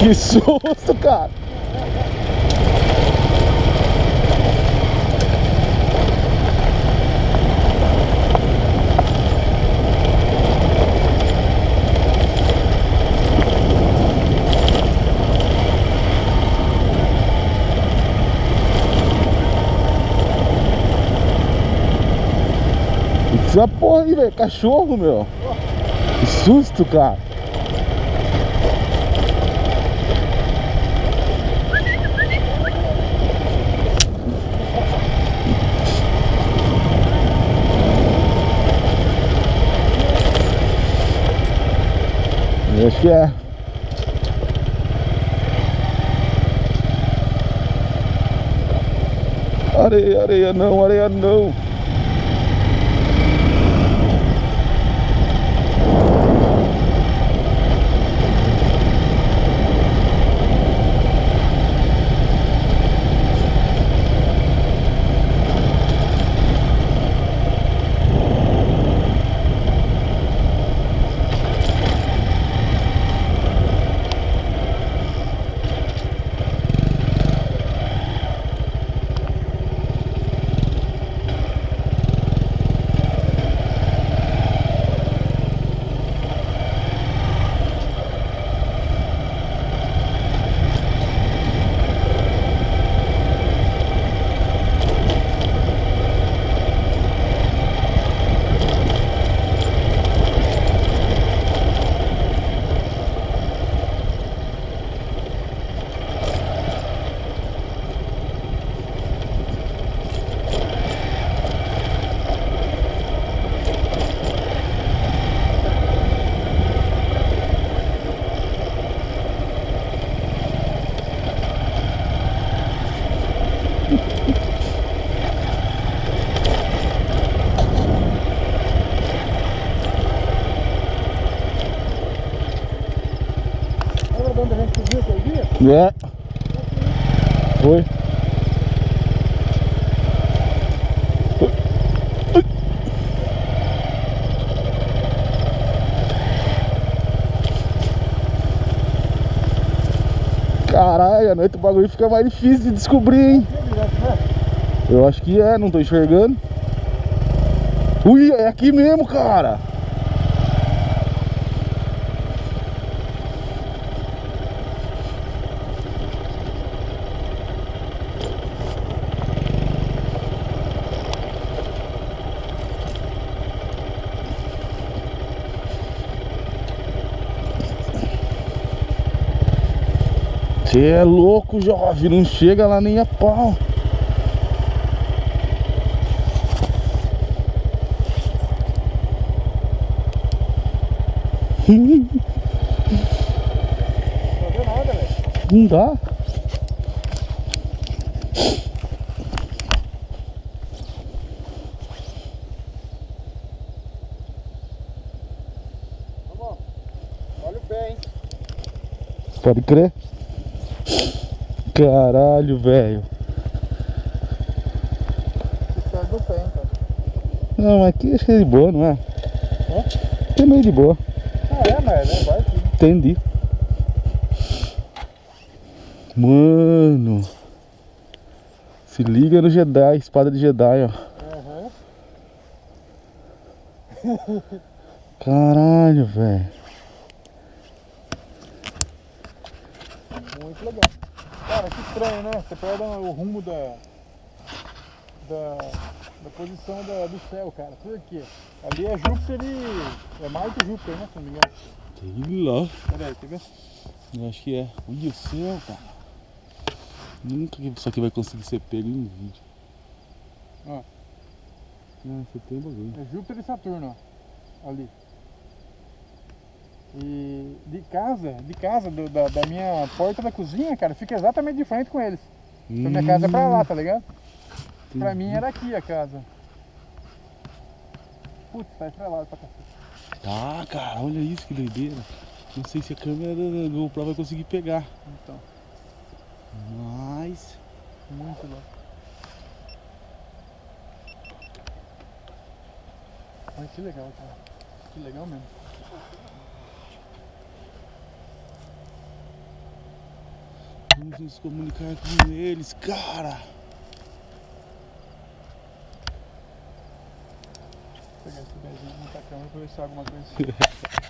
Que susto, cara! Essa porra aí, velho, cachorro, meu. Que susto, cara. Eu acho que é. Areia, areia não, areia não. É. Foi. Caralho, à noite o bagulho fica mais difícil de descobrir, hein? Eu acho que é, não tô enxergando. Ui, é aqui mesmo, cara. Você é louco, jovem, não chega lá nem a pau. Não deu nada, velho. Não dá. Vamos, olha o pé, hein? Pode crer. Caralho, velho. Perde o pé, hein, cara. Não, mas aqui acho que é de boa, não é? É? Aqui é meio de boa. Ah, é, mas né? Vai sim. Entendi. Mano. Se liga no Jedi, espada de Jedi, ó. Aham. Caralho, velho. Muito legal. Cara, que estranho, né? Você perde o rumo da posição do céu, cara. Por quê? Ali é Júpiter e... é Marte e Júpiter, né? Se não me engano. Sei lá. Pera aí, quer ver? Eu acho que é. Olha o céu, cara. Nunca que isso aqui vai conseguir ser pego em vídeo. Ó, Ah, você tem bagulho. é Júpiter e Saturno, ó. Ali. E de casa, da minha porta da cozinha, cara, fica exatamente de frente com eles. Então minha casa é pra lá, tá ligado? Pra mim era aqui a casa. Putz, tá estrelado pra cacete. Tá, cara, olha isso, que doideira. Não sei se a câmera da GoPro vai conseguir pegar. Então, Mas... muito louco. Olha que legal, cara. Que legal mesmo. Vamos nos comunicar com eles, cara. Vou pegar esse pezinho, montar a câmera pra ver se há alguma coisa.